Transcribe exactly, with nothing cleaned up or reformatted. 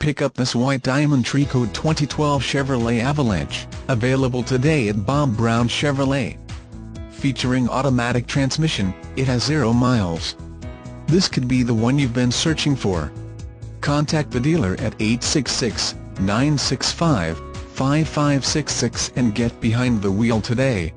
Pick up this White Diamond Tricoat twenty twelve Chevrolet Avalanche, available today at Bob Brown Chevrolet. Featuring automatic transmission, it has zero miles. This could be the one you've been searching for. Contact the dealer at eight six six, nine six five, five five six six and get behind the wheel today.